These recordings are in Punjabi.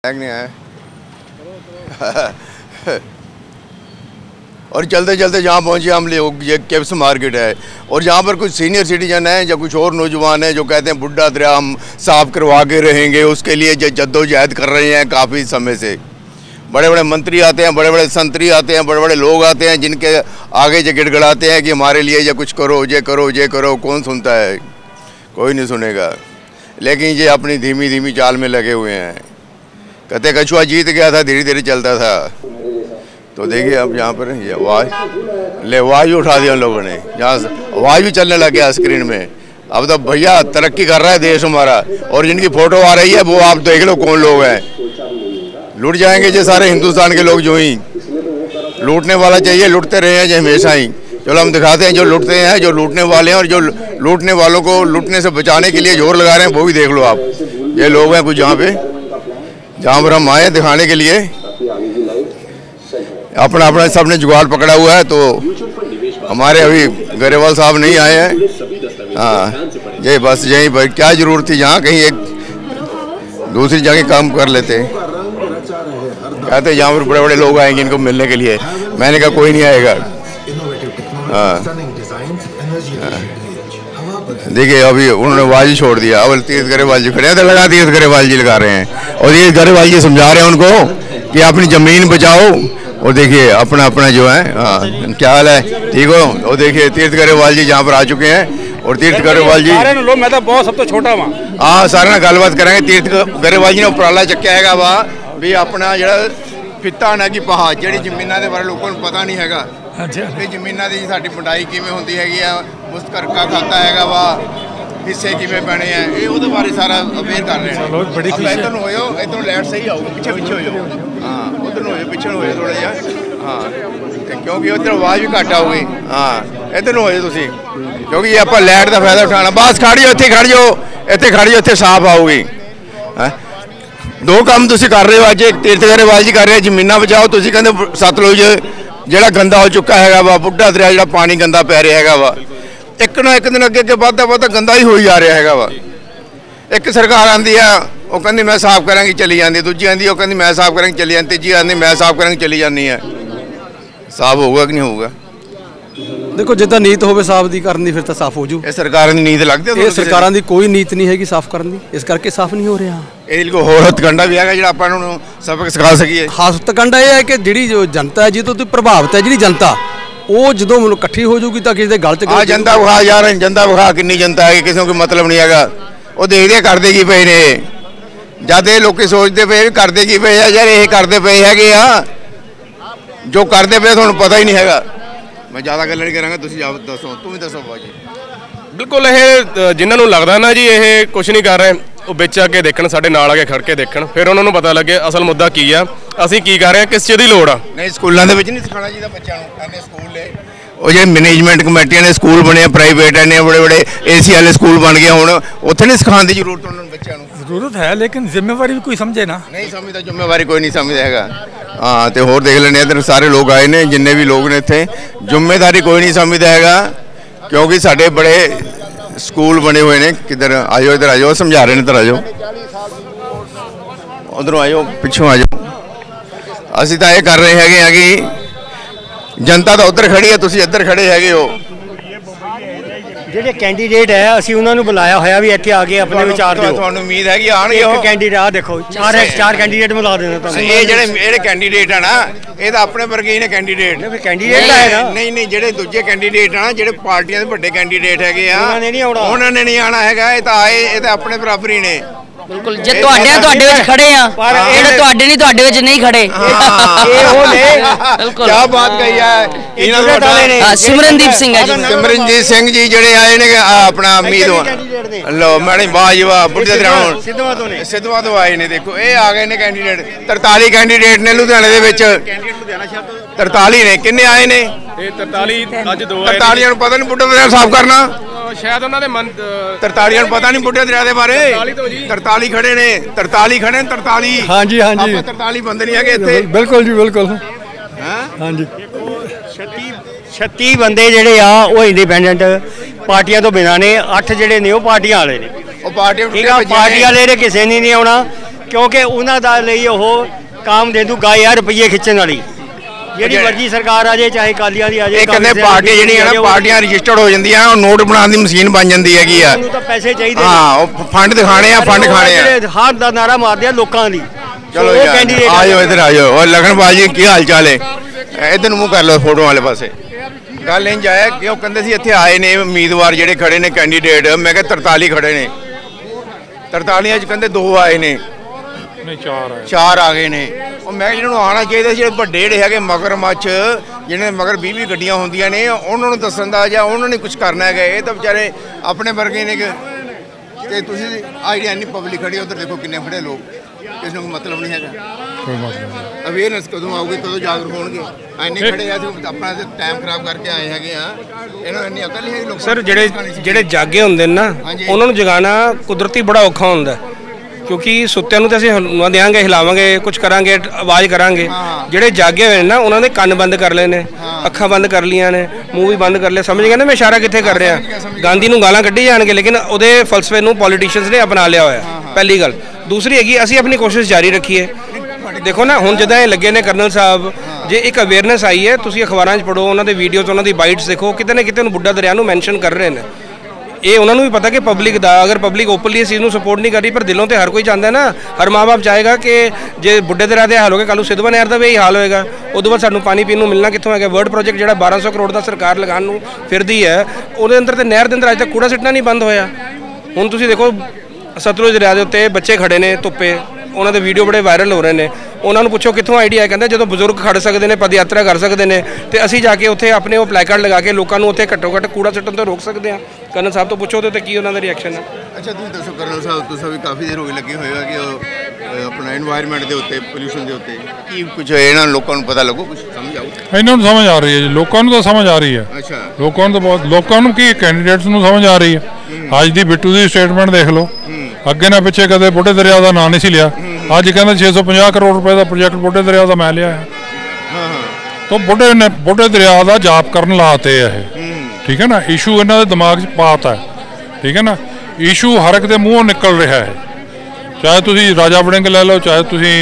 नहीं है। और चलते चलते जहाँ पहुँचे हम लोग, ये केप्स मार्केट है और यहाँ पर कुछ सीनियर सिटीजन हैं या कुछ और नौजवान हैं जो कहते हैं बुड्ढा दरिया हम साफ करवा के रहेंगे, उसके लिए जद्दोजहद कर रहे हैं काफ़ी समय से। बड़े बड़े मंत्री आते हैं, बड़े बड़े संतरी आते हैं, बड़े बड़े लोग आते हैं जिनके आगे जो गिड़गड़ाते हैं कि हमारे लिए ये कुछ करो, ये करो, ये करो। कौन सुनता है? कोई नहीं सुनेगा। लेकिन ये अपनी धीमी धीमी चाल में लगे हुए हैं। कहते कछुआ जीत गया था, धीरे धीरे चलता था। तो देखिए अब यहाँ पर ये आवाज़ भी उठा दिया उन लोगों ने, जहाँ आवाज़ भी चलने लग गया स्क्रीन में। अब तो भैया तरक्की कर रहा है देश हमारा, और जिनकी फ़ोटो आ रही है वो आप देख लो कौन लोग हैं। लूट जाएंगे ये सारे हिंदुस्तान के लोग, जो ही लूटने वाला चाहिए लूटते रहे हैं जो हमेशा ही। चलो हम दिखाते हैं जो लूटते हैं, जो लूटने वाले हैं, और जो लूटने वालों को लूटने से बचाने के लिए जोर लगा रहे हैं वो भी देख लो आप। ये लोग हैं कुछ जहाँ पर हम आए दिखाने के लिए। अपना अपना सबने जुगाड़ पकड़ा हुआ है। तो हमारे अभी गरेवाल साहब नहीं आए हैं। हाँ ये बस यहीं पर क्या ज़रूरत थी, जहाँ कहीं एक दूसरी जगह काम कर लेते। कहते यहाँ पर बड़े बड़े लोग आएंगे इनको मिलने के लिए। मैंने कहा कोई नहीं आएगा। हाँ देखिए अभी उन्होंने वाजी छोड़ दिया। अब तीर्थ गरेवाल जी खड़े हैं तो लगा तीर्थ गरेवाल जी लगा रहे हैं, और ये गरेवाल जी समझा रहे हैं उनको कि अपनी ज़मीन बचाओ। और देखिए अपना अपना जो है, हाँ क्या हाल है, ठीक हो? और देखिए तीर्थ गरेवाल जी जहाँ पर आ चुके हैं। और तीर्थ गरेवाल जी मैं तो बहुत सब तो छोटा वहाँ। हाँ सारे ना गलबात करेंगे। तीर्थ गरेवाल जी ने उपराला चक्या है वहाँ भी अपना जो फित्ता ना कि पहा जी जमीना के बारे लोगों को पता नहीं है भी ਜ਼ਮੀਨਾਂ ਦੀ ਸਾਡੀ ਵੰਡਾਈ ਕਿਵੇਂ ਹੁੰਦੀ ਹੈਗੀ ਆ, ਮੁਸਤਕਰਕਾ ਖਾਤਾ ਹੈਗਾ ਵਾ, ਹਿੱਸੇ ਕਿਵੇਂ ਪੈਣੇ ਆ, ਇਹ ਉਹਦੇ ਬਾਰੇ ਸਾਰਾ ਅਵੇਅਰ ਕਰ ਰਹੇ ਨੇ। ਬੜੀ ਖੁਸ਼ੀ ਹੈ। ਇੱਧਰ ਨੂੰ ਹੋਇਓ, ਇੱਧਰੋਂ ਲੈਟ ਸਹੀ ਆਊਗੀ, ਪਿੱਛੇ ਪਿੱਛੇ ਹੋਇਓ। ਹਾਂ ਉੱਧਰ ਨੂੰ ਹੋਇਓ, ਪਿੱਛੇ ਨੂੰ ਹੋਇਓ ਥੋੜਾ ਜਿਹਾ। ਹਾਂ ਕਿਉਂਕਿ ਉੱਧਰ ਆਵਾਜ਼ ਵੀ ਘੱਟ ਆਊਗੀ। ਹਾਂ ਇੱਧਰ ਨੂੰ ਹੋਇਓ ਤੁਸੀਂ, ਕਿਉਂਕਿ ਇਹ ਆਪਾਂ ਲੈਟ ਦਾ ਫਾਇਦਾ ਉਠਾਉਣਾ। ਬਸ ਖੜ ਜਾਓ, ਇੱਥੇ ਖੜ ਜਾਓ, ਇੱਥੇ ਖੜ ਜਾਓ, ਇੱਥੇ ਸਾਫ਼ ਆਊਗੀ। ਦੋ ਕੰਮ ਤੁਸੀਂ ਕਰ ਰਹੇ ਹੋ ਅੱਜ। ਤੀਰਥ गरेवाल ਜੀ ਕਰ ਰਹੇ ਜ਼ਮੀਨਾਂ ਬਚਾਓ, ਤੁਸੀਂ ਕਹਿੰਦੇ ਸਤਲੁਜ ਜਿਹੜਾ ਗੰਦਾ ਹੋ ਚੁੱਕਾ ਹੈਗਾ ਵਾ, ਬੁੱਢਾ ਦਰਿਆ ਜਿਹੜਾ ਪਾਣੀ ਗੰਦਾ ਪੈ ਰਿਹਾ ਹੈਗਾ ਵਾ, ਇੱਕ ਨਾ ਇੱਕ ਦਿਨ ਅੱਗੇ ਅੱਗੇ ਵੱਧਦਾ ਵੱਧਦਾ ਗੰਦਾ ਹੀ ਹੋਈ ਜਾ ਰਿਹਾ ਹੈਗਾ ਵਾ। ਇੱਕ ਸਰਕਾਰ ਆਂਦੀ ਆ ਉਹ ਕਹਿੰਦੀ ਮੈਂ ਸਾਫ਼ ਕਰਾਂਗੀ ਚਲੀ ਜਾਂਦੀ, ਦੂਜੀ ਆਂਦੀ ਉਹ ਕਹਿੰਦੀ ਮੈਂ ਸਾਫ਼ ਕਰਾਂਗੀ ਚਲੀ ਜਾਂਦੀ, ਤੀਜੀ ਆਂਦੀ ਮੈਂ ਸਾਫ਼ ਕਰਾਂਗੀ ਚਲੀ ਜਾਂਦੀ ਹੈ। ਸਾਫ਼ ਹੋਊਗਾ ਕਿ ਨਹੀਂ ਹੋਊਗਾ? देखो जिदा नीत होवे साफ दी करनी फिर तो साफ हो जू। ਇਹ ਸਰਕਾਰਾਂ ਦੀ ਨੀਤ ਲੱਗਦੀ ਹੈ? ਇਹ ਸਰਕਾਰਾਂ ਦੀ ਕੋਈ ਨੀਤ ਨਹੀਂ ਹੈਗੀ ਸਾਫ ਕਰਨ ਦੀ, ਇਸ ਕਰਕੇ ਸਾਫ ਨਹੀਂ ਹੋ ਰਿਹਾ। ਇਹਦੇ ਲਈ ਕੋਈ ਹੋਰ ਹੱਥਕੰਡਾ ਵੀ ਹੈਗਾ ਜਿਹੜਾ ਆਪਾਂ ਨੂੰ ਸਬਕ ਸਿਖਾ ਸਕੀਏ? ਹੱਥਕੰਡਾ ਇਹ ਹੈ ਕਿ ਜਿਹੜੀ ਜੋ ਜਨਤਾ ਹੈ ਜਿਹਦੇ ਤੋਂ ਪ੍ਰਭਾਵਿਤ ਹੈ, ਜਿਹੜੀ ਜਨਤਾ ਉਹ ਜਦੋਂ ਇਕੱਠੀ ਹੋ ਜਾਊਗੀ ਤਾਂ ਕਿਸੇ ਦੇ ਗਲ 'ਚ ਜਨਤਾ ਵਿਖਾ ਯਾਰ, ਜਨਤਾ ਵਿਖਾ ਕਿੰਨੀ ਜਨਤਾ ਹੈ, ਕਿਸੇ ਨੂੰ ਕੋਈ ਮਤਲਬ ਨਹੀਂ ਹੈਗਾ। ਉਹ ਦੇਖਦੇ ਕਰਦੇ ਕੀ ਪਏ ਨੇ, ਜਦ ਇਹ ਲੋਕੀ ਸੋਚਦੇ ਪਏ ਵੀ ਕਰਦੇ ਕੀ ਪਏ ਆ ਯਾਰ, ਇਹ ਕਰਦੇ ਪਏ ਹੈਗੇ ਆ ਜੋ ਕਰਦੇ ਪਏ ਤੁਹਾਨੂੰ ਪਤਾ ਹੀ ਨਹੀਂ ਹੈਗਾ। मैं ज़्यादा गल नहीं करांगा, तुसीं दसो, तुम ही दसो भाजी। बिल्कुल ये जिन्हों को लगता ना जी ये कुछ नहीं कर रहे, वो बिच आके देखण, साडे नाल आके खड़ के देखण, फिर उन्होंने पता लगे असल मुद्दा की आ, असीं की कर रहे हैं, किस चीज़ की लोड़ आ। नहीं स्कूलों के नहीं सिखाना चाहिए बच्चों को। इन्ने स्कूल ने वो जो मैनेजमेंट कमेटियां ने स्कूल बने प्राइवेट ने, बड़े बड़े AC वाले स्कूल बन गए, हुण उत्थे नहीं सिखाने की जरूरत उन्होंने बच्चों को? जरूरत है लेकिन जिम्मेवारी भी कोई समझे ना। नहीं समझता, जिम्मेवारी कोई नहीं समझता हैगा। हाँ तो होर देख लेने इधर सारे लोग आए ने, जिन्ने भी लोग ने इत्थे जिम्मेदारी कोई नहीं समझता हैगा, क्योंकि साढ़े बड़े स्कूल बने हुए ने। किधर आयो, इधर आयो, समझा रहे हैं, इधर आयो, उधरों आयो, पिछों आ जाओ। असीं तां ये कर रहे हैं कि जनता तो उधर खड़ी है, तुसीं इधर खड़े हैगे हो। ਜਿਹੜੇ ਕੈਂਡੀਡੇਟ ਹੈ ਅਸੀਂ ਉਹਨਾਂ ਨੂੰ ਬੁਲਾਇਆ ਹੋਇਆ ਵੀ ਇੱਥੇ ਆ ਕੇ ਆਪਣੇ ਵਿਚਾਰ ਦਿਓ। ਤੁਹਾਨੂੰ ਉਮੀਦ ਹੈ ਕਿ ਆਣਗੇ ਉਹ ਕੈਂਡੀਡੇਟ? ਆ ਦੇਖੋ ਚਾਰ ਕੈਂਡੀਡੇਟ ਮਿਲਾ ਦੇਣਾ ਤੁਹਾਨੂੰ। ਇਹ ਜਿਹੜੇ ਕੈਂਡੀਡੇਟ ਆ ਨਾ, ਇਹ ਤਾਂ ਆਪਣੇ ਵਰਗੇ ਹੀ ਨੇ ਕੈਂਡੀਡੇਟ। ਕੈਂਡੀਡੇਟ ਹੈ ਨਾ? ਨਹੀਂ ਜਿਹੜੇ ਦੂਜੇ ਕੈਂਡੀਡੇਟ ਆ ਨਾ, ਜਿਹੜੇ ਪਾਰਟੀਆਂ ਦੇ ਵੱਡੇ ਕੈਂਡੀਡੇਟ ਹੈਗੇ ਆ, ਉਹਨਾਂ ਨੇ ਨਹੀਂ ਆਉਣਾ ਹੈਗਾ। ਇਹ ਤਾਂ ਆਏ, ਇਹ ਤਾਂ ਆਪਣੇ ਬਰਾਬਰ ਹੀ ਨੇ। ਬਿਲਕੁਲ ਜੇ ਤੁਹਾਡੇ ਵਿੱਚ ਖੜੇ ਆ, ਜਿਹੜੇ ਤੁਹਾਡੇ ਨਹੀਂ ਤੁਹਾਡੇ ਵਿੱਚ ਨਹੀਂ ਖੜੇ, ਇਹ ਉਹ ਨੇ। ਬਿਲਕੁਲ ਕੀ ਬਾਤ ਕਹੀ ਹੈ। ਇਹਨਾਂ ਦੇ ਸਿਮਰਨਦੀਪ ਸਿੰਘ ਹੈ ਜੀ, ਸਿਮਰਨਜੀਤ ਸਿੰਘ ਜੀ ਜਿਹੜੇ ਆਏ ਨੇ ਆਪਣਾ ਉਮੀਦਵਾਰ। ਲੋ ਮੈਡਮ ਵਾਹ ਜੀ ਵਾਹ, ਬੁੱਢੇ ਦਰਿਆਓਂ ਸਿੱਧਵਾਂ ਤੋਂ ਆਏ ਨੇ। ਦੇਖੋ ਇਹ ਆ ਗਏ ਨੇ ਕੈਂਡੀਡੇਟ, 43 ਕੈਂਡੀਡੇਟ ਨੇ ਲੁਧਿਆਣੇ ਦੇ ਵਿੱਚ। 43 ਨੇ, ਕਿੰਨੇ ਆਏ ਨੇ? ਇਹ 43 ਅੱਜ 2 ਆਏ। 43 ਨੂੰ ਪਤਾ ਨਹੀਂ ਬੁੱਢਾ ਦਰਿਆ ਸਾਫ਼ ਕਰਨਾ, शायद उन्होंने 43 पता नहीं बुढ़े दरिया के बारे। 43 खड़े ने, 43 खड़े, 43। हाँ जी हाँ जी, 43 बंदे नहीं है इत्थे। बिल्कुल जी बिल्कुल। हाँ जी 36 ਬੰਦੇ ਜਿਹੜੇ ਆ ਉਹ ਇੰਡੀਪੈਂਡੈਂਟ ਪਾਰਟੀਆਂ ਤੋਂ ਬਿਨਾਂ ਨੇ, 8 ਜਿਹੜੇ ਨੇ ਉਹ ਪਾਰਟੀਆਂ ਵਾਲੇ ਨੇ। ਉਹ ਪਾਰਟੀ ਠੀਕ ਆ, ਪਾਰਟੀ ਵਾਲੇ ਨੇ ਕਿਸੇ ਨੇ ਨਹੀਂ ਆਉਣਾ। ਕਿਉਂਕਿ ਉਹਨਾਂ ਦਾ ਲਈ ਉਹ ਕਾਮਧੇਨੂ ਗਾਏ ਆ ਰੁਪਈਏ ਖਿੱਚਣ ਵਾਲੀ। ਜਿਹੜੀ ਮਰਜ਼ੀ ਸਰਕਾਰ ਆ ਜਾਏ, ਚਾਹੇ ਕਾਲੀਆਂ ਦੀ ਆ ਜਾਏ, ਇਹ ਕਹਿੰਦੇ ਪਾਰਟੀਆਂ ਜਿਹੜੀਆਂ ਨਾ ਪਾਰਟੀਆਂ ਰਜਿਸਟਰਡ ਹੋ ਜਾਂਦੀਆਂ, ਉਹ ਨੋਟ ਬਣਾਉਣ ਦੀ ਮਸ਼ੀਨ ਬਣ ਜਾਂਦੀ ਹੈਗੀ ਆ। ਉਹਨੂੰ ਤਾਂ ਪੈਸੇ ਚਾਹੀਦੇ। ਹਾਂ, ਉਹ ਫੰਡ ਦਿਖਾਣੇ ਆ, ਫੰਡ ਖਾਣੇ ਆ। ਹਾਰ ਦਾ ਨਾਰਾ ਮਾਰਦੇ ਆ ਲੋਕਾਂ ਦੀ। ਚਲੋ ਆਜੋ ਇੱਧਰ ਆਜੋ। ਔਰ ਲਖਨਪਾਲ ਜੀ ਕੀ ਹਾਲ ਚਾਲ ਹੈ? ਇੱਧਰ ਨੂੰ ਮੂੰਹ ਕਰ ਲਓ ਫੋਟੋ ਵਾਲੇ ਪਾਸੇ। ਗੱਲ ਇੰਜ ਆਇਆ ਕਿ ਉਹ ਕਹਿੰਦੇ ਸੀ ਇੱਥੇ ਆਏ ਨੇ ਉਮੀਦਵਾਰ ਜਿਹੜੇ ਖੜੇ ਨੇ ਕੈਂਡੀਡੇਟ, ਮੈਂ ਕਿਹਾ 43 ਖੜੇ ਨੇ, 43 'ਚ ਕਹਿੰਦੇ 2 ਆਏ ਨੇ, ਨਹੀਂ 4 ਆ ਗਏ ਨੇ। ਉਹ ਮੈਂ ਜਿਹਨਾਂ ਨੂੰ ਆਉਣਾ ਚਾਹੀਦਾ, ਜਿਹੜੇ ਵੱਡੇ ਜਿਹੜੇ ਹੈਗੇ ਮਗਰਮੱਛ, ਜਿਹਨਾਂ ਮਗਰ 20 ਗੱਡੀਆਂ ਹੁੰਦੀਆਂ ਨੇ, ਉਹਨਾਂ ਨੂੰ ਦੱਸਣ ਦਾ ਜਾਂ ਉਹਨਾਂ ਨੇ ਕੁਝ ਕਰਨਾ ਹੈਗਾ। ਇਹ ਤਾਂ ਵਿਚਾਰੇ ਆਪਣੇ ਵਰਗੇ ਨੇ। ਤੇ ਤੁਸੀਂ ਆਈਡੀਆ ਨਹੀਂ, ਪਬਲਿਕ ਖੜੀ ਉਧਰ ਦੇਖੋ ਕਿੰਨੇ ਖੜੇ ਲੋਕ, ਕਿਸੇ ਨੂੰ ਕੋਈ ਮਤਲਬ ਨਹੀਂ ਹੈਗਾ। ਕੋਈ ਮਤਲਬ ਨਹੀਂ। ਅਵੇਅਰਨੈਸ ਕਦੋਂ ਆਊਗੀ, ਕਦੋਂ ਜਾਗਰੂਕ ਹੋਣਗੇ? ਐਨੇ ਖੜੇ ਆ ਅਸੀਂ ਆਪਣਾ ਟਾਈਮ ਖਰਾਬ ਕਰਕੇ ਆਏ ਹੈਗੇ ਆ। ਇਹਨਾਂ ਨੂੰ ਇੰਨੀ ਅਕਲ ਨਹੀਂ ਹੈਗੀ ਲੋਕਾਂ ਨੂੰ। ਸਰ ਜਿਹੜੇ ਜਾਗੇ ਹੁੰਦੇ ਨੇ ਨਾ, ਉਹਨਾਂ ਨੂੰ ਜਗਾਉਣਾ ਕੁਦਰਤੀ ਬੜਾ ਔਖਾ ਹੁੰਦਾ, ਕਿਉਂਕਿ ਸੁੱਤਿਆਂ ਨੂੰ ਤਾਂ ਅਸੀਂ ਹਿਲਾ ਦਿਆਂਗੇ, ਹਿਲਾਵਾਂਗੇ, ਕੁਝ ਕਰਾਂਗੇ, ਆਵਾਜ਼ ਕਰਾਂਗੇ। ਜਿਹੜੇ ਜਾਗੇ ਹੋਏ ਨੇ ਨਾ, ਉਹਨਾਂ ਦੇ ਕੰਨ ਬੰਦ ਕਰ ਲਏ ਨੇ, ਅੱਖਾਂ ਬੰਦ ਕਰ ਲੀਆਂ ਨੇ, ਮੂੰਹ ਵੀ ਬੰਦ ਕਰ ਲਿਆ। ਸਮਝ ਗਏ ਨਾ ਮੈਂ ਇਸ਼ਾਰਾ ਕਿੱਥੇ ਕਰ ਰਿਹਾ? ਗਾਂਧੀ ਨੂੰ ਗਾਲਾਂ ਕੱਢੀ ਜਾਣਗੇ, ਲੇਕਿਨ ਉਹਦੇ ਫਲਸਫੇ ਨੂੰ ਪੋਲੀਟੀਸ਼ੀਅਨਸ ਨੇ ਅਪਣਾ ਲਿਆ ਹੋਇਆ, ਪਹਿਲੀ ਗੱਲ। ਦੂਸਰੀ ਹੈਗੀ, ਅਸੀਂ ਆਪਣੀ ਕੋਸ਼ਿਸ਼ ਜਾਰੀ ਰੱਖੀਏ। ਦੇਖੋ ਨਾ, ਹੁਣ ਜਦੋਂ ਇਹ ਲੱਗੇ ਨੇ ਕਰਨਲ ਸਾਹਿਬ, ਜੇ ਇੱਕ ਅਵੇਅਰਨੈਸ ਆਈ ਹੈ, ਤੁਸੀਂ ਅਖਬਾਰਾਂ 'ਚ ਪੜ੍ਹੋ, ਉਹਨਾਂ ਦੇ ਵੀਡੀਓਜ਼, ਉਹਨਾਂ ਦੀ ਬਾਈਟਸ ਦੇਖੋ, ਕਿਤੇ ਨਾ ਕਿਤੇ ਨੂੰ ਬੁੱਢਾ ਦਰਿਆ ਨੂੰ ਮੈਂਸ਼ਨ ਕਰ ਰਹੇ ਨੇ। ਇਹ ਉਹਨਾਂ ਨੂੰ ਵੀ ਪਤਾ ਕਿ ਪਬਲਿਕ ਦਾ, ਅਗਰ ਪਬਲਿਕ ਓਪਨਲੀ ਇਸ ਚੀਜ਼ ਨੂੰ ਸਪੋਰਟ ਨਹੀਂ ਕਰ ਰਹੀ, ਪਰ ਦਿਲੋਂ ਤੇ ਹਰ ਕੋਈ ਚਾਹੁੰਦਾ ਨਾ, ਹਰ ਮਾਂ-ਬਾਪ ਚਾਹੇਗਾ ਕਿ ਜੇ ਬੁੱਢੇ ਦਰਿਆ ਦੇ ਹਾਲ ਹੋ ਗਏ, ਕੱਲ੍ਹ ਨੂੰ ਸਿੱਧਵਾਂ ਨਹਿਰ ਦਾ ਵੀ ਇਹੀ ਹਾਲ ਹੋਏਗਾ। ਉਦੋਂ ਬਾਅਦ ਸਾਨੂੰ ਪਾਣੀ ਪੀਣ ਨੂੰ ਮਿਲਣਾ ਕਿੱਥੋਂ ਹੈਗਾ? ਵਰਲਡ ਪ੍ਰੋਜੈਕਟ ਜਿਹੜਾ 1200 ਕਰੋੜ ਦਾ ਸਰਕਾਰ ਲਗਾਉਣ ਨੂੰ ਫਿਰਦੀ ਹੈ, ਉਹਦੇ ਅੰਦਰ ਤੇ ਨਹਿਰ ਦੇ ਅੰਦਰ ਅਜੇ ਤੱਕ ਕੂੜਾ ਸਿੱਟਣਾ ਨਹੀਂ ਬੰਦ ਹੋਇਆ। ਹੁਣ ਤੁਸੀਂ ਦੇਖੋ ਸਤਲੁਜ ਦਰਿਆ ਦੇ ਉੱਤੇ ਬੱਚੇ ਖੜੇ ਨੇ ਧੁੱਪੇ, ਉਹਨਾਂ ਦੇ ਵੀਡੀਓ ਬੜੇ ਵਾਇਰਲ ਹੋ ਰਹੇ ਨੇ। ਉਹਨਾਂ ਨੂੰ ਪੁੱਛੋ ਕਿੱਥੋਂ ਆਈਡੀਆ, ਕਹਿੰਦਾ ਜਦੋਂ ਬਜ਼ੁਰਗ ਖੜ ਸਕਦੇ ਨੇ, ਪਦ ਯਾਤਰਾ ਕਰ ਸਕਦੇ ਨੇ, ਤੇ ਅਸੀਂ ਜਾ ਕੇ ਉੱਥੇ ਆਪਣੇ ਉਹ ਪਲੈਕਾਰਡ ਲਗਾ ਕੇ ਲੋਕਾਂ ਨੂੰ ਉੱਥੇ ਘੱਟੋ ਘੱਟ ਕੂੜਾ ਸੁੱਟਣ ਤੋਂ ਰੋਕ ਸਕਦੇ ਹਾਂ। ਕਰਨਲ ਸਾਹਿਬ ਤੋਂ ਪੁੱਛੋ ਉਹਦੇ ਉੱਤੇ ਕੀ ਉਹਨਾਂ ਦਾ ਰਿਐਕਸ਼ਨ ਹੈ। ਅੱਛਾ, ਤੁਸੀਂ ਦੱਸੋ ਕਰਨਲ ਸਾਹਿਬ, ਤੁਸੀਂ ਵੀ ਕਾਫੀ ਦੇਰ ਹੋ ਗਈ ਲੱਗੇ ਹੋਏ ਹੋ ਕਿ ਉਹ ਆਪਣਾ এনवायरमेंट ਦੇ ਉੱਤੇ, ਪੋਲਿਊਸ਼ਨ ਦੇ ਉੱਤੇ ਕੀ ਕੁਝ ਇਹਨਾਂ ਲੋਕਾਂ ਨੂੰ ਪਤਾ ਲੱਗੋ, ਕੁਝ ਸਮਝ ਆਊ? ਇਹਨਾਂ ਨੂੰ ਸਮਝ ਆ ਰਹੀ ਹੈ ਜੀ, ਲੋਕਾਂ ਨੂੰ ਤਾਂ ਸਮਝ ਆ ਰਹੀ ਹੈ। ਅੱਛਾ, ਲੋਕਾਂ ਨੂੰ ਤਾਂ ਬਹੁਤ, ਲੋਕਾਂ ਨੂੰ ਕੀ ਕੈਂਡੀਡੇਟਸ ਨੂੰ ਸਮਝ ਆ ਰਹੀ ਹੈ। ਅੱਜ ਦੀ ਬਿੱਟੂ ਦੀ ਸਟੇਟਮੈਂਟ ਦੇਖ ਲਓ, ਅੱਗੇ ਨਾ ਪਿੱਛੇ ਕਦੇ ਬੁੱਢੇ ਦਰਿਆ ਦਾ ਨਾਂ ਨਹੀਂ ਸੀ ਲਿਆ, ਅੱਜ ਕਹਿੰਦੇ 650 ਕਰੋੜ ਰੁਪਏ ਦਾ ਪ੍ਰੋਜੈਕਟ ਬੁੱਢੇ ਦਰਿਆ ਦਾ ਮੈਂ ਲਿਆ ਹੈ। ਤਾਂ ਬੁੱਢੇ ਦਰਿਆ ਦਾ ਜਾਪ ਕਰਨ ਲਾਤੇ ਆ ਇਹ, ਠੀਕ ਹੈ ਨਾ। ਇਸ਼ੂ ਇਹਨਾਂ ਦੇ ਦਿਮਾਗ 'ਚ ਪਾਤਾ, ਠੀਕ ਹੈ ਨਾ। ਇਸ਼ੂ ਹਰ ਇੱਕ ਦੇ ਮੂੰਹੋਂ ਨਿਕਲ ਰਿਹਾ ਹੈ, ਚਾਹੇ ਤੁਸੀਂ ਰਾਜਾ ਵੜਿੰਗ ਲੈ ਲਓ, ਚਾਹੇ ਤੁਸੀਂ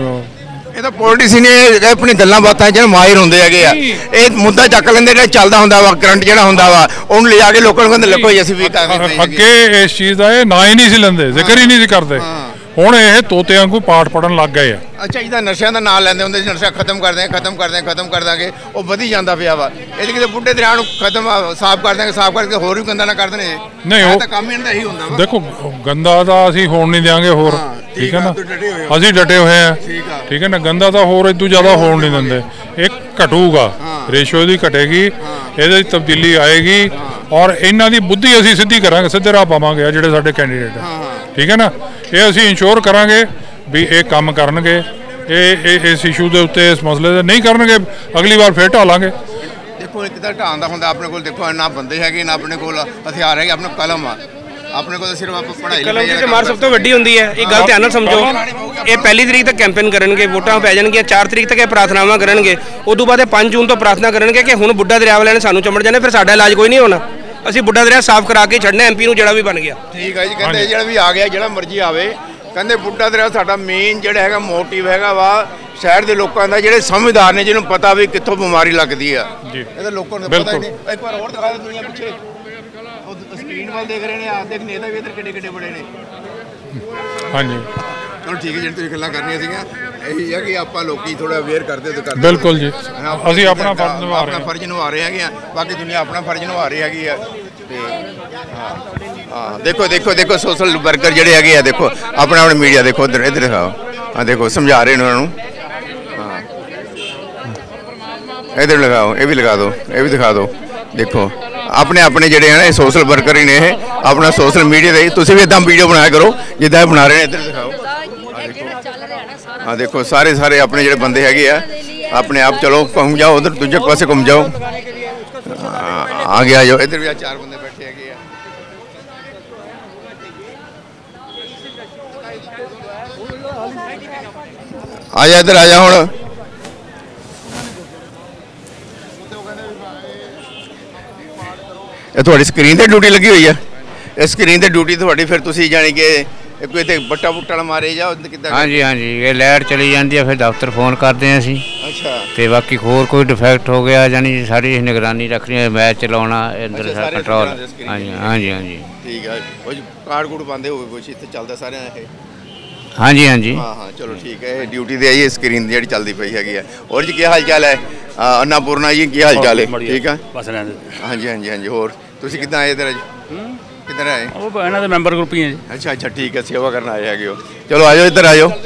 ਇਹ ਤਾਂ ਪੋਲੀਟੀਸ਼ੀਅਨ ਆਪਣੀ ਗੱਲਾਂ ਬਾਤਾਂ ਜਿਹੜੇ ਮਾਹਿਰ ਹੁੰਦੇ ਹੈਗੇ ਆ, ਇਹ ਮੁੱਦਾ ਚੱਕ ਲੈਂਦੇ, ਜਿਹੜਾ ਚੱਲਦਾ ਹੁੰਦਾ ਵਾ, ਕਰੰਟ ਜਿਹੜਾ ਹੁੰਦਾ ਵਾ, ਉਹਨੂੰ ਲਿਜਾ ਕੇ ਲੋਕਾਂ ਨੂੰ ਕਹਿੰਦੇ ਲੱਖੋ ਜੀ ਅਸੀਂ ਵੀ ਅੱਗੇ ਇਸ ਚੀਜ਼ ਦਾ ਇਹ ਨਾਂ ਹੀ ਨਹੀਂ ਸੀ ਲੈਂਦੇ, ਜ਼ਿਕਰ ਹੀ ਨਹੀਂ ਸੀ ਕਰਦੇ। ਹੁਣ ਇਹ ਤੋਤੇ ਵਾਂਗੂ ਪਾਠ ਪੜਨ ਲੱਗ ਗਏ ਆ। ਅੱਛਾ, ਜਿਹਦਾ ਨਸ਼ਿਆਂ ਦਾ ਨਾਂ ਲੈਂਦੇ ਹੁੰਦੇ ਸੀ, ਨਸ਼ਾ ਖਤਮ ਕਰ ਦਾਂਗੇ, ਉਹ ਵਧੀ ਜਾਂਦਾ ਪਿਆ ਵਾ। ਇਹਦੇ ਕਿਤੇ ਬੁੱਢੇ ਦਰਿਆ ਨੂੰ ਖਤਮ ਸਾਫ਼ ਕਰ ਦਾਂਗੇ, ਸਾਫ਼ ਕਰਕੇ ਹੋਰ ਵੀ ਗੰਦਾ ਨਾ ਕਰ ਦੇਣੇ। ਨਹੀਂ, ਉਹ ਤਾਂ ਕੰਮ ਇਹਨਾਂ ਦਾ ਇਹੀ ਹੁੰਦਾ ਵਾ। ਦੇਖੋ, ਗੰਦਾ ਤਾਂ ਅਸੀਂ ਹੋਣ ਨਹੀਂ ਦਿਆਂਗੇ ਹੋਰ, ਠੀਕ ਹੈ ਨਾ। ਅਸੀਂ ਡਟੇ ਹੋਏ ਆ, ਠੀਕ ਹੈ ਨਾ। ਗੰਦਾ ਤਾਂ ਹੋਰ ਇਦੋਂ ਜ਼ਿਆਦਾ ਹੋਣ ਨਹੀਂ ਦਿੰਦੇ। ਇਹ ਘਟੂਗਾ, ਰੇਸ਼ੋ ਦੀ ਘਟੇਗੀ, ਇਹਦੇ ਵਿੱਚ ਤਬਦੀਲੀ ਆਏਗੀ, ਔਰ ਇਹਨਾਂ ਦੀ ਬੁੱਧੀ ਅਸੀਂ ਸਿੱਧੀ ਕਰਾਂਗੇ, ਸਿੱਧੇ ਰਾਹ ਪਾਵਾਂਗੇ। ਜਿਹੜੇ ਸਾਡੇ ਕੈਂਡੀਡੇਟ ਆ, ਠੀਕ ਹੈ ਨਾ, ਇਹ ਅਸੀਂ ਇੰਸ਼ੋਰ ਕਰਾਂਗੇ ਵੀ ਇਹ ਕੰਮ ਕਰਨਗੇ। ਇਹ ਇਸ ਇਸ਼ੂ ਦੇ ਉੱਤੇ, ਇਸ ਮਸਲੇ ਦੇ ਨਹੀਂ ਕਰਨਗੇ, ਅਗਲੀ ਵਾਰ ਫੇਰ ਢਾਲਾਂਗੇ। ਦੇਖੋ, ਇੱਕ ਤਾਂ ਢਾਣ ਦਾ ਹੁੰਦਾ ਆਪਣੇ ਕੋਲ, ਦੇਖੋ ਨਾ ਬੰਦੇ ਹੈਗੇ, ਨਾ ਆਪਣੇ ਕੋਲ ਹਥਿਆਰ ਹੈਗੇ, ਆਪਣੇ ਕਲਮ ਆ, ਆਪਣੇ ਕੋਲ ਸਿਰਫ ਆਪਾਂ ਪੜ੍ਹਾਈ ਕਲਮ ਦੀ ਤੇ ਮਾਰ ਸਭ ਤੋਂ ਵੱਡੀ ਹੁੰਦੀ ਹੈ। ਇਹ ਗੱਲ ਧਿਆਨ ਨਾਲ ਸਮਝੋ। ਇਹ 1 ਤਰੀਕ ਤੱਕ ਕੈਂਪੇਨ ਕਰਨਗੇ, ਵੋਟਾਂ ਪੈ ਜਾਣਗੀਆਂ, 4 ਤਰੀਕ ਤੱਕ ਇਹ ਪ੍ਰਾਰਥਨਾਵਾਂ ਕਰਨਗੇ, ਉਦੋਂ ਬਾਅਦ 5 ਜੂਨ ਤੋਂ ਪ੍ਰਾਰਥਨਾ ਕਰਨਗੇ ਕਿ ਹੁਣ ਬੁੱਢਾ ਦਰਿਆ ਵਾਲਿਆਂ ਨੇ ਸਾਨੂੰ ਚਮੜ ਜਾਣੇ, ਫਿਰ ਸਾਡਾ ਇਲਾਜ ਕੋਈ ਨਹੀਂ ਹੋਣਾ, ਅਸੀਂ ਬੁੱਢਾ ਦਰਿਆ ਸਾਫ਼ ਕਰਾ ਕੇ ਛੱਡਣਾ ਐਮਪੀ ਨੂੰ, ਜਿਹੜਾ ਵੀ ਬਣ ਗਿਆ। ਠੀਕ ਹੈ ਜੀ, ਕਹਿੰਦੇ ਜਿਹੜਾ ਵੀ ਆ ਗਿਆ, ਜਿਹੜਾ ਮਰਜ਼ੀ ਆਵੇ, ਕਹਿੰਦੇ ਬੁੱਢਾ ਦਰਿਆ ਸਾਡਾ ਮੇਨ ਜਿਹੜਾ ਹੈਗਾ ਮੋਟਿਵ ਹੈਗਾ ਵਾ, ਸ਼ਹਿਰ ਦੇ ਲੋਕਾਂ ਦਾ, ਜਿਹੜੇ ਸਮਝਦਾਰ ਨੇ, ਜਿਹਨੂੰ ਪਤਾ ਵੀ ਕਿੱਥੋਂ ਬਿਮਾਰੀ ਲੱਗਦੀ ਆ। ਇਹ ਤਾਂ ਲੋਕਾਂ ਨੂੰ ਪਤਾ ਹੀ ਨਹੀਂ। ਇੱਕ ਵਾਰ ਹੋਰ ਦਿਖਾ ਦੇ ਦੁਨੀਆ ਪਿੱਛੇ, ਉਹ ਸਕਰੀਨ ਵੱਲ ਦੇਖ ਰਹੇ ਨੇ, ਆਪ ਦੇਖ ਨੇਤਾ ਵੀ ਇੱਧਰ ਕਿੱਡੇ ਕਿੱਡੇ ਬੜੇ ਨੇ। ਹਾਂਜੀ, ਚਲੋ ਠੀਕ ਹੈ, ਜਿਹੜੀ ਤੁਸੀਂ ਗੱਲਾਂ ਕਰਨੀਆਂ ਸੀਗੀਆਂ, ਇਹੀ ਹੈ ਕਿ ਆਪਾਂ ਲੋਕੀ ਥੋੜਾ ਅਵੇਅਰ ਕਰਦੇ ਤੇ ਕਰਦੇ। ਬਿਲਕੁਲ ਜੀ, ਅਸੀਂ ਆਪਣਾ ਫਰਜ਼ ਨਿਭਾ ਰਹੇ ਹਾਂ, ਆਪਣਾ ਫਰਜ਼ ਨਿਭਾ ਰਹੇ ਹੈਗੇ ਆ, ਬਾਕੀ ਦੁਨੀਆ ਆਪਣਾ ਫਰਜ਼ ਨਿਭਾ ਰਹੀ ਹੈਗੀ ਆ। ਤੇ ਹਾਂ, ਦੇਖੋ ਸੋਸ਼ਲ ਵਰਕਰ ਜਿਹੜੇ ਹੈਗੇ ਆ, ਦੇਖੋ ਆਪਣਾ ਮੀਡੀਆ ਦੇਖੋ, ਇੱਧਰ ਦਿਖਾਓ। ਹਾਂ, ਦੇਖੋ ਸਮਝਾ ਰਹੇ ਨੇ ਉਹਨਾਂ ਨੂੰ। ਹਾਂ, ਇੱਧਰ ਲਗਾਓ, ਇਹ ਵੀ ਲਗਾ ਦਿਓ, ਇਹ ਵੀ ਦਿਖਾ ਦਿਓ। ਦੇਖੋ ਆਪਣੇ ਜਿਹੜੇ ਹੈ ਨਾ, ਇਹ ਸੋਸ਼ਲ ਵਰਕਰ ਹੀ ਨੇ, ਇਹ ਆਪਣਾ ਸੋਸ਼ਲ ਮੀਡੀਆ ਦੇ, ਤੁਸੀਂ ਵੀ ਇਦਾਂ ਵੀਡੀਓ ਬਣਾਇਆ ਕਰੋ ਜਿੱਦਾਂ ਇਹ ਬਣਾ ਰਹੇ ਨੇ। ਇੱਧਰ ਦਿਖਾਓ। ਹਾਂ, ਦੇਖੋ ਸਾਰੇ ਆਪਣੇ ਜਿਹੜੇ ਬੰਦੇ ਹੈਗੇ ਆ, ਆਪਣੇ ਆਪ ਚਲੋ ਘੁੰਮ ਜਾਓ, ਉਧਰ ਦੂਜੇ ਪਾਸੇ ਘੁੰਮ ਜਾਓ, ਆ ਗਿਆ ਜੋ। ਇੱਧਰ ਵੀ 4 ਬੰਦੇ ਬੈਠੇ ਹੈਗੇ ਆ। ਆ ਜਾ ਇੱਧਰ, ਆ ਜਾ ਹੁਣ। ਇਹ ਤੁਹਾਡੀ ਸਕਰੀਨ ਤੇ ਡਿਊਟੀ ਲੱਗੀ ਹੋਈ ਆ, ਇਹ ਸਕਰੀਨ ਤੇ ਡਿਊਟੀ ਤੁਹਾਡੀ, ਫਿਰ ਤੁਸੀਂ ਜਾਣੀ ਕਿ कोई इतने बट्टा बुट्टा मारे जा कितना? हाँ जी, हाँ जी, ये लाइट चली जाती है फिर दफ्तर फोन करते हैं असी। अच्छा। तो बाकी होर कोई डिफेक्ट हो गया यानी सारी निगरानी रखनी है, मैच चलाना अंदर कंट्रोल। हाँ जी, हाँ जी, हाँ जी, ठीक है। कार्ड कूड पाते हो कुछ इतने चलता सारे? हाँ जी, हाँ जी, हाँ हाँ, चलो ठीक है। ड्यूटी ते आइए, स्क्रीन जी चलती पई है। और जी क्या हाल चाल है? अन्नापूर्णा जी क्या हाल चाल है? ठीक है। हाँ जी, हाँ जी, हाँ जी। होर तुसी कितना आए इधर? किधर आए? वो इन्हां दे मैंबर ग्रुप ही है जी। अच्छा अच्छा, ठीक है, सेवा करना आए है। चलो आ जाओ, इधर आ जाओ,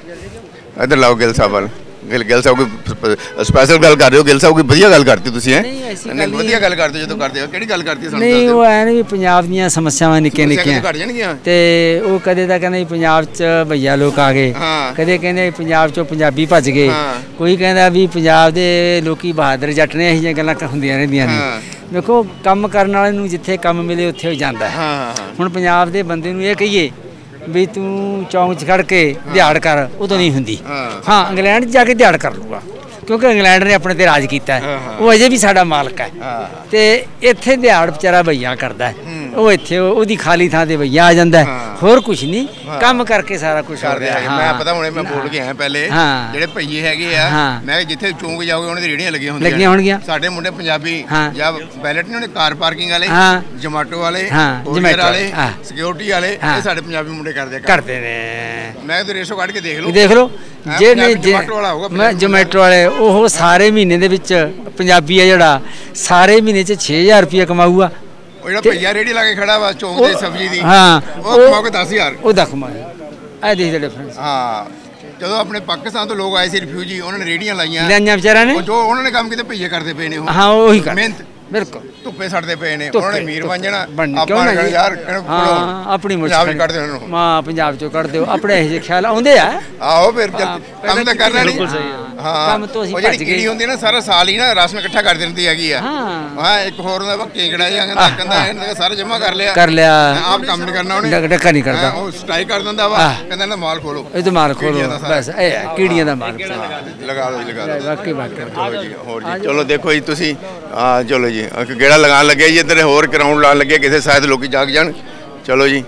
इधर लाओ। गिल साहब वाल गिल साहब कोई स्पैशल गल कर रहे हो? गिल साहब कोई वधिया गल करती तुसी? हैं वधिया गल करते जो करते हो? किहड़ी गल करती? नहीं वो है नहीं पंजाब ਦੀਆਂ ਸਮੱਸਿਆਵਾਂ ਨਿੱਕੀਆਂ ਨਿੱਕੀਆਂ ਘਟ ਜਾਣਗੀਆਂ ਤੇ ਉਹ ਕਦੇ ਤਾਂ ਕਹਿੰਦੇ ਪੰਜਾਬ 'ਚ ਭਈਆ ਲੋਕ ਆ ਗਏ, ਕਦੇ ਕਹਿੰਦੇ ਪੰਜਾਬ 'ਚੋਂ ਪੰਜਾਬੀ ਭੱਜ ਗਏ, ਕੋਈ ਕਹਿੰਦਾ ਵੀ ਪੰਜਾਬ ਦੇ ਲੋਕੀ ਬਹਾਦਰ ਜੱਟ ਨੇ। ਇਹੋ ਜਿਹੀਆਂ ਗੱਲਾਂ ਹੁੰਦੀਆਂ ਰਹਿੰਦੀਆਂ ਨੇ। ਦੇਖੋ ਕੰਮ ਕਰਨ ਵਾਲੇ ਨੂੰ ਜਿੱਥੇ ਕੰਮ ਮਿਲੇ ਉੱਥੇ ਹੋ ਜਾਂਦਾ ਹੈ। ਹੁਣ ਪੰਜਾਬ ਦੇ ਬੰਦੇ ਨੂੰ ਇਹ ਕਹੀਏ ਵੀ ਤੂੰ ਚੌਂਕ 'ਚ ਖੜ ਕੇ ਦਿਹਾੜ ਕਰ, ਉਦੋਂ ਨਹੀਂ ਹੁੰਦੀ। ਹਾਂ ਇੰਗਲੈਂਡ 'ਚ ਜਾ ਕੇ ਦਿਹਾੜ ਕਰ ਲੂਗਾ ਕਿਉਂਕਿ ਇੰਗਲੈਂਡ ਨੇ ਆਪਣੇ ਤੇ ਰਾਜ ਕੀਤਾ ਹੈ, ਉਹ ਅਜੇ ਵੀ ਸਾਡਾ ਮਾਲਕ ਹੈ। ਤੇ ਇੱਥੇ ਦਿਹਾੜ ਵਿਚਾਰਾ ਭਈਆ ਕਰਦਾ ਹੈ, ਉਹ ਇੱਥੇ ਉਹਦੀ ਖਾਲੀ ਥਾਂ ਤੇ ਭਈਆ ਆ ਜਾਂਦਾ ਹੈ, ਹੋਰ ਕੁਝ ਨਹੀਂ, ਕੰਮ ਕਰਕੇ ਸਾਰਾ ਕੁਝ ਹੋ ਰਿਹਾ। ਮੈਂ ਪਤਾ ਹੁਣੇ ਮੈਂ ਬੋਲ ਕੇ ਆਇਆ ਪਹਿਲੇ, ਜਿਹੜੇ ਭਈਏ ਹੈਗੇ ਆ, ਮੈਂ ਜਿੱਥੇ ਚੌਂਕ ਜਾਓਗੇ ਉਹਨਾਂ ਦੀ ਰੇੜੀਆਂ ਲੱਗੀਆਂ ਹੋਣਗੀਆਂ। ਸਾਡੇ ਮੁੰਡੇ ਪੰਜਾਬੀ ਜਾਂ ਬੈਲਟ ਨੇ, ਉਹਨੇ ਕਾਰ ਪਾਰਕਿੰਗ ਵਾਲੇ, ਜਮਾਟੋ ਵਾਲੇ, ਕੋਰੀਅਰ ਵਾਲੇ, ਸਿਕਿਉਰਿਟੀ ਵਾਲੇ, ਇਹ ਸਾਡੇ ਪੰਜਾਬੀ ਮੁੰਡੇ ਕਰਦੇ ਨੇ। ਮੈਂ ਤਾਂ ਰੇਸ਼ੋ ਕੱਢ ਕੇ ਦੇਖ ਲਓ ਜੇ ਮੈਂ ਜੋਮੈਟੋ ਵਾਲੇ, ਉਹ ਸਾਰੇ ਮਹੀਨੇ ਦੇ ਵਿੱਚ ਪੰਜਾਬੀ ਆ ਜਿਹੜਾ ਸਾਰੇ ਮਹੀਨੇ 'ਚ 6000 ਰੁਪਇਆ ਕਮਾਊਗਾ। ਉਹ ਜਿਹੜਾ ਭਈਆ ਰੇੜੀ ਲਾ ਕੇ ਖੜਾ ਵਾ ਚੌਂਕ ਦੇ ਸਬਜ਼ੀ ਦੀ, ਹਾਂ ਉਹ ਕਮਾਊਗਾ 10,000। ਉਹ ਦਾ ਕਮਾਇਆ। ਇਹ ਦੇਖ ਡਿਫਰੈਂਸ। ਹਾਂ, ਜਦੋਂ ਆਪਣੇ ਪਾਕਿਸਤਾਨ ਤੋਂ ਲੋਕ ਆਏ ਸੀ ਰਿਫਿਊਜੀ, ਉਹਨਾਂ ਨੇ ਰੇੜੀਆਂ ਲਾਈਆਂ ਵਿਚਾਰਿਆਂ ਨੇ, ਜੋ ਉਹਨਾਂ ਨੇ ਕੰਮ ਕੀਤੇ ਭਈਏ ਕਰਦੇ ਪਏ ਨੇ। ਹਾਂ ਉਹੀ ਕਰ ਮਿਹਨਤ, ਬਿਲਕੁਲ ਧੁੱਪੇ ਸੜਦੇ ਪਏ ਨੇ। ਉਹਨਾਂ ਨੇ ਅਮੀਰ ਬਣ ਜਾਣਾ। ਕਿਉਂ ਨਾ ਯਾਰ ਆਪਣੀ ਮੁਸ਼ਕਲ ਕੱਢ ਦਿਓ, ਮਾਂ ਪੰਜਾਬ ਚੋਂ ਕੱਢ ਦਿਓ। ਆਪਣੇ ਇਹੋ ਜਿਹੇ ਖਿਆਲ ਆਉਂਦੇ ਆ। ਆਹੋ ਫਿਰ ਕੰਮ ਤਾਂ ਕਰਨਾ ਨਹੀਂ। ਹਾਂ ਕੰਮ ਤੋਂ ਅਸੀਂ ਭੱਜ ਗਏ। ਹੁੰਦੀ ਨਾ ਸਾਰਾ ਸਾਲ ਹੀ ਨਾ ਰਾਸ਼ਨ ਇਕੱਠਾ ਕਰ ਦਿੰਦੀ ਹੈਗੀ ਆ। ਹਾਂ ਇੱਕ ਹੋਰ ਹੁੰਦਾ ਕੇਕੜਾ ਜਿਹਾ ਕਹਿੰਦਾ ਸਾਰਾ ਜਮਾ ਕਰ ਲਿਆ ਆਪ ਕੰਮ ਨਹੀਂ ਕਰਨਾ ਉਹਨੇ, ਡੱਕਾ ਨਹੀਂ ਕਰਦਾ, ਉਹ ਸਟ੍ਰਾਈਕ ਕਰ ਦਿੰਦਾ ਵਾ, ਕਹਿੰਦਾ ਨਾ ਮਾਲ ਖੋਲੋ, ਇਹ ਤਾਂ ਮਾਲ ਖੋਲੋ ਬਸ। ਇਹ ਕੀੜੀਆਂ ਦਾ ਮਾਲ ਲਗਾ ਲਓ ਜੀ, ਲਗਾ ਲਓ। ਵਾਕਈ ਵਾਕਈ। ਹੋਰ ਜੀ ਚਲੋ ਦੇਖੋ ਜੀ ਤੁਸੀਂ, ਚਲੋ ਜੀ ਗੇੜਾ ਲਗਾਉਣ ਲੱਗੇ ਜੀ, ਇੱਧਰ ਹੋਰ ਗਰਾਊਂਡ ਲਾਉਣ ਲੱਗੇ ਕਿਸੇ ਸ਼ਾਇਦ ਲੋਕੀ ਜਾਗ ਜਾਣ। ਚਲੋ ਜੀ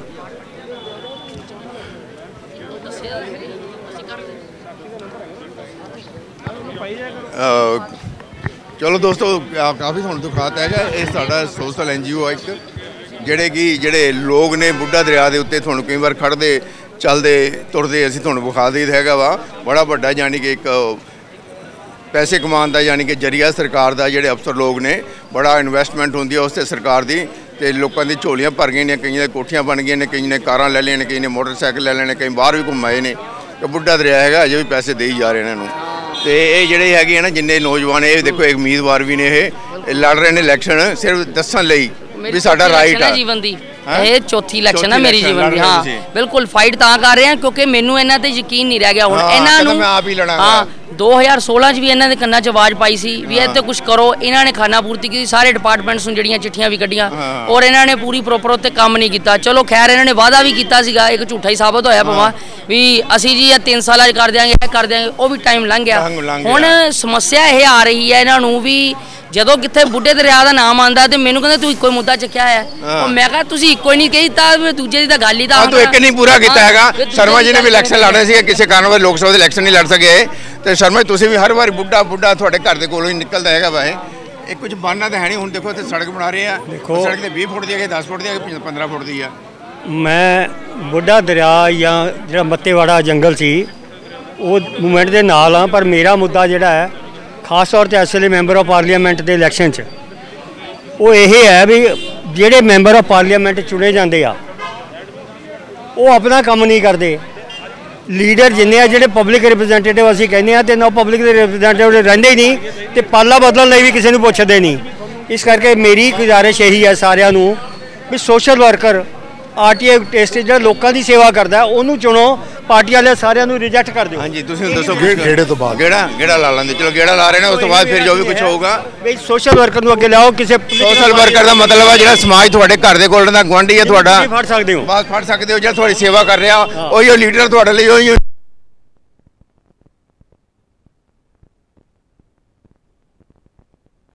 ਚਲੋ ਦੋਸਤੋ, ਕਾਫੀ ਤੁਹਾਨੂੰ ਦਿਖਾਤਾ ਹੈਗਾ। ਇਹ ਸਾਡਾ ਸੋਸ਼ਲ NGO ਇੱਕ ਜਿਹੜੇ ਲੋਕ ਨੇ ਬੁੱਢਾ ਦਰਿਆ ਦੇ ਉੱਤੇ ਤੁਹਾਨੂੰ ਕਈ ਵਾਰ ਖੜਦੇ ਚੱਲਦੇ ਤੁਰਦੇ ਅਸੀਂ ਤੁਹਾਨੂੰ ਵਿਖਾ ਦਈਦਾ ਹੈਗਾ ਵਾ। ਬੜਾ ਵੱਡਾ ਯਾਨੀ ਕਿ ਇੱਕ ਪੈਸੇ ਕਮਾਉਣ ਦਾ ਯਾਨੀ ਕਿ ਜਰੀਆ ਸਰਕਾਰ ਦਾ। ਜਿਹੜੇ ਅਫਸਰ ਲੋਕ ਨੇ ਬੜਾ ਇਨਵੈਸਟਮੈਂਟ ਹੁੰਦੀ ਹੈ ਉਸ 'ਤੇ ਸਰਕਾਰ ਦੀ, ਅਤੇ ਲੋਕਾਂ ਦੀ ਝੋਲੀਆਂ ਭਰ ਗਈਆਂ ਨੇ, ਕਈਆਂ ਦੀਆਂ ਕੋਠੀਆਂ ਬਣ ਗਈਆਂ ਨੇ, ਕਈ ਨੇ ਕਾਰਾਂ ਲੈ ਲਈਆਂ ਨੇ, ਕਈ ਨੇ ਮੋਟਰਸਾਈਕਲ ਲੈ ਲੈਣੇ, ਕਈ ਬਾਹਰ ਵੀ ਘੁੰਮ ਆਏ ਨੇ। ਤੇ ਬੁੱਢਾ ਦਰਿਆ ਹੈਗਾ ਅਜੇ ਵੀ ਪੈਸੇ ਦੇ ਹੀ ਜਾ ਰਹੇ ਇਹਨਾਂ ਨੂੰ। ਤੇ ਇਹ ਜਿਹੜੇ ਹੈਗੇ ਆ ਨਾ ਜਿੰਨੇ ਨੌਜਵਾਨ, ਇਹ ਦੇਖੋ ਇੱਕ ਉਮੀਦਵਾਰ ਵੀ ਨੇ, ਇਹ ਲੜ ਰਹੇ ਨੇ ਇਲੈਕਸ਼ਨ ਸਿਰਫ ਦੱਸਣ ਲਈ ਵੀ ਸਾਡਾ ਰਾਈਟ ਆ। ਜੀਵਨ ਦੀ ਇਹ ਚੌਥੀ ਇਲੈਕਸ਼ਨ ਹੈ ਮੇਰੀ ਜੀਵਨ ਦੀ। ਹਾਂ ਬਿਲਕੁਲ ਫਾਈਟ ਤਾਂ ਕਰ ਰਹੇ ਹਾਂ ਕਿਉਂਕਿ ਮੈਨੂੰ ਇਹਨਾਂ ਤੇ ਯਕੀਨ ਨਹੀਂ ਰਹਿ ਗਿਆ। ਹੁਣ ਇਹਨਾਂ ਨੂੰ ਹਾਂ 2016 'ਚ ਵੀ ਇਹਨਾਂ ਦੇ ਕੰਨਾਂ 'ਚ ਆਵਾਜ਼ ਪਾਈ ਸੀ ਵੀ ਇਹ ਤੇ ਕੁਝ ਕਰੋ। ਇਹਨਾਂ ਨੇ ਖਾਨਾ ਪੂਰਤੀ ਕੀਤੀ, ਸਾਰੇ ਡਿਪਾਰਟਮੈਂਟਸ ਨੂੰ ਜਿਹੜੀਆਂ ਚਿੱਠੀਆਂ ਵੀ ਕੱਢੀਆਂ, ਔਰ ਇਹਨਾਂ ਨੇ ਪੂਰੀ ਪ੍ਰੋਪਰ ਉੱਤੇ ਕੰਮ ਨਹੀਂ ਕੀਤਾ। ਚਲੋ ਖੈਰ ਇਹਨਾਂ ਨੇ ਵਾਅਦਾ ਵੀ ਕੀਤਾ ਸੀਗਾ, ਇੱਕ ਝੂਠਾ ਹੀ ਸਾਬਤ ਹੋਇਆ ਭਾਵੇਂ ਵੀ ਅਸੀਂ ਜੀ ਇਹ 3 ਸਾਲਾਂ 'ਚ ਕਰ ਦਿਆਂਗੇ, ਇਹ ਕਰ ਦਿਆਂਗੇ, ਉਹ ਵੀ ਟਾਈਮ ਲੰਘ ਗਿਆ। ਹੁਣ ਸਮੱਸਿਆ ਇਹ ਆ ਰਹੀ ਹੈ ਇਹਨਾਂ ਨੂੰ ਵੀ ਜਦੋਂ ਕਿੱਥੇ ਬੁੱਢੇ ਦਰਿਆ ਦਾ ਨਾਮ ਆਉਂਦਾ ਤੇ ਮੈਨੂੰ ਕਹਿੰਦੇ ਤੂੰ ਇੱਕੋ ਹੀ ਮੁੱਦਾ ਚੱਕਿਆ ਹੈ। ਉਹ ਮੈਂ ਕਿਹਾ ਤੁਸੀਂ ਇੱਕੋ ਹੀ ਨਹੀਂ ਕੀਤਾ, ਦੂਜੇ ਦੀ ਤਾਂ ਗੱਲ ਹੀ ਤਾਂ ਤੂੰ ਇੱਕ ਨਹੀਂ ਪੂਰਾ ਕੀਤਾ ਹੈਗਾ। ਸ਼ਰਮਾ ਜੀ ਨੇ ਵੀ ਇਲੈਕਸ਼ਨ ਲੜਨੇ ਸੀ, ਕਿਸੇ ਕਾਰਨ ਵਜੋਂ ਲੋਕ ਸਭਾ ਦੇ ਇਲੈਕਸ਼ਨ ਨਹੀਂ ਲੜ ਸਕੇ। ਤੇ ਸ਼ਰਮਾ ਤੁਸੀਂ ਵੀ ਹਰ ਵਾਰੀ ਬੁੱਢਾ ਤੁਹਾਡੇ ਘਰ ਦੇ ਕੋਲੋਂ ਹੀ ਨਿਕਲਦਾ ਹੈਗਾ ਵਾ। ਇਹ ਕੁਝ ਬਣਨਾ ਤਾਂ ਹੈ ਨਹੀਂ। ਹੁਣ ਦੇਖੋ ਇੱਥੇ ਸੜਕ ਬਣਾ ਰਹੇ ਆ, ਸੜਕ ਤੇ 20 ਫੁੱਟ ਦੀ ਹੈ, 10 ਫੁੱਟ ਦੀ ਹੈ, 15 ਫੁੱਟ ਦੀ ਆ। ਮੈਂ ਬੁੱਢਾ ਦਰਿਆ ਜਾਂ ਜਿਹੜਾ ਮੱਤੇਵਾੜਾ ਜੰਗਲ ਸੀ ਉਹ ਮੂਵਮੈਂਟ ਦੇ ਨਾਲ ਹਾਂ, ਪਰ ਮੇਰਾ ਮੁੱਦਾ ਜਿਹੜਾ ਹੈ ਖਾਸ ਤੌਰ ਤੇ ਇਸ ਵੇਲੇ ਮੈਂਬਰ ਆਫ ਪਾਰਲੀਮੈਂਟ ਦੇ ਇਲੈਕਸ਼ਨ 'ਚ ਉਹ ਇਹ ਹੈ ਵੀ ਜਿਹੜੇ ਮੈਂਬਰ ਆਫ ਪਾਰਲੀਮੈਂਟ ਚੁਣੇ ਜਾਂਦੇ ਆ ਉਹ ਆਪਣਾ ਕੰਮ ਨਹੀਂ ਕਰਦੇ। ਲੀਡਰ ਜਿੰਨੇ ਆ ਜਿਹੜੇ ਪਬਲਿਕ ਰਿਪਰੈਜ਼ੈਂਟੇਟਿਵ ਅਸੀਂ ਕਹਿੰਦੇ ਆ, ਤੇ ਨਾ ਪਬਲਿਕ ਦੇ ਰਿਪਰੈਜ਼ੈਂਟੇਟਿਵ ਰਹਿੰਦੇ ਹੀ ਨਹੀਂ, ਤੇ ਪਾਲਾ ਬਦਲਣ ਲਈ ਵੀ ਕਿਸੇ ਨੂੰ ਪੁੱਛਦੇ ਨਹੀਂ। ਇਸ ਕਰਕੇ ਮੇਰੀ ਗੁਜ਼ਾਰਿਸ਼ ਇਹੀ ਹੈ ਸਾਰਿਆਂ ਨੂੰ ਵੀ ਸੋਸ਼ਲ ਵਰਕਰ RTI ਟੈਸਟ ਜਿਹੜਾ ਲੋਕਾਂ ਦੀ ਸੇਵਾ ਕਰਦਾ ਉਹਨੂੰ ਚੁਣੋ। ਪਾਰਟੀ ਵਾਲੇ ਸਾਰਿਆਂ ਨੂੰ ਰਿਜੈਕਟ ਕਰ ਦਿਓ। ਹਾਂਜੀ ਤੁਸੀਂ ਦੱਸੋ ਗੇੜੇ ਤੋਂ ਬਾਅਦ ਗੇੜਾ ਲਾ ਲੈਂਦੇ। ਚਲੋ ਗੇੜਾ ਲਾ ਰਹੇ ਨੇ, ਉਸ ਤੋਂ ਬਾਅਦ ਫਿਰ ਜੋ ਵੀ ਕੁਝ ਹੋਊਗਾ ਬਈ ਸੋਸ਼ਲ ਵਰਕਰ ਨੂੰ ਅੱਗੇ ਲਿਆਓ। ਕਿਸੇ ਸੋਸ਼ਲ ਵਰਕਰ ਦਾ ਮਤਲਬ ਹੈ ਜਿਹੜਾ ਸਮਾਜ ਤੁਹਾਡੇ ਘਰ ਦੇ ਕੋਲ ਦਾ ਗੁਆਂਢੀ ਹੈ ਤੁਹਾਡਾ, ਫੜ ਸਕਦੇ ਹੋ, ਬਾਤ ਫੜ ਸਕਦੇ ਹੋ, ਜਿਹੜਾ ਤੁਹਾਡੀ ਸੇਵਾ ਕਰ ਰਿਹਾ ਉਹੀ ਲੀਡਰ ਤੁਹਾਡੇ ਲਈ ਉਹੀ